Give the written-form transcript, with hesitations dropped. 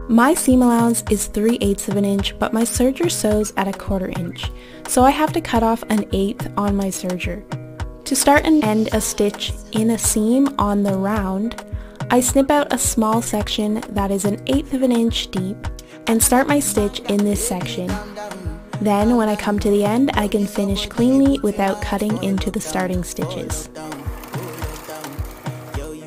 My seam allowance is 3/8 of an inch, but my serger sews at 1/4 inch, so I have to cut off 1/8 on my serger. To start and end a stitch in a seam on the round, I snip out a small section that is 1/8 of an inch deep and start my stitch in this section. Then when I come to the end, I can finish cleanly without cutting into the starting stitches.